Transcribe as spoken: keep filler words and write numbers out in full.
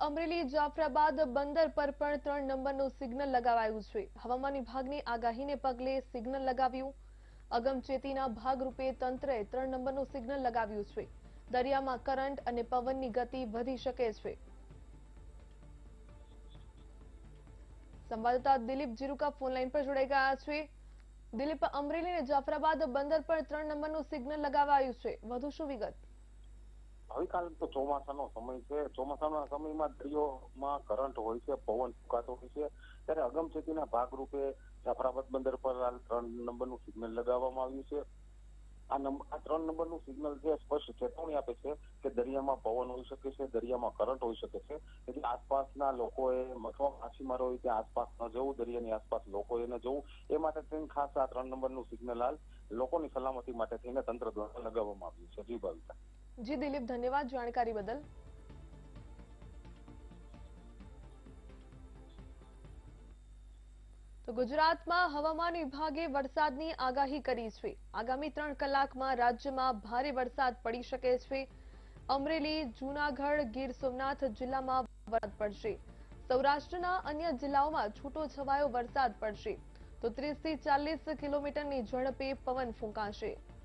અમરેલી જાફરાબાદ બંદર પર પણ ત્રણ નંબરનું સિગ્નલ લગાવાયું છે। હવામાન વિભાગની આગાહીને પગલે સિગ્નલ લગાવ્યું। અગમચેતીના ભાગરૂપે તંત્રએ ત્રણ નંબરનું સિગ્નલ લગાવ્યું છે। દરિયામાં કરંટ અને પવનની ગતિ વધી શકે છે। સંવાદદાતા દિલીપ જીરુકા ફોનલાઈન પર જોડાઈ ગયા છે। દિલીપ, અમરેલી અને જાફરાબાદ બંદર પર ત્રણ નંબરનું સિગ્નલ લગાવાયું છે, વધુ શું વિગત? ગઈકાલ તો ચોમાસાનો સમય છે। ચોમાસાના સમયમાં દરિયોમાં કરંટ હોય છે, પવન ફૂંકાતો હોય છે, ત્યારે અગમચેતીના ભાગરૂપે જાફરાબાદ બંદર પર હાલ ત્રણ નંબરનું સિગ્નલ લગાવવામાં આવ્યું છે। આ નંબર આ ત્રણ નંબરનું સિગ્નલ છે સ્પષ્ટ ચેતવણી આપે છે કે દરિયામાં પવન હોઈ શકે છે, દરિયામાં કરંટ હોઈ શકે છે, એટલે આસપાસના લોકોએ અથવા માછીમારો હોય ત્યાં આસપાસ ન જવું, દરિયાની આસપાસ લોકોએ ન જવું, એ માટે થઈને ખાસ આ ત્રણ નંબરનું સિગ્નલ હાલ લોકોની સલામતી માટે થઈને તંત્ર દ્વારા લગાવવામાં આવ્યું છે। જી ભાવિકા। જી દિલીપ, ધન્યવાદ જાણકારી બદલ। તો ગુજરાતમાં હવામાન વિભાગે વરસાદની આગાહી કરી છે। આગામી ત્રણ કલાકમાં રાજ્યમાં ભારે વરસાદ પડી શકે છે। અમરેલી, જૂનાગઢ, ગીર સોમનાથ જિલ્લામાં વરસાદ પડશે। સૌરાષ્ટ્રના અન્ય જિલ્લાઓમાં છૂટો છવાયો વરસાદ પડશે, તો ત્રીસ થી ચાલીસ કિલોમીટરની ઝડપે પવન ફૂંકાશે।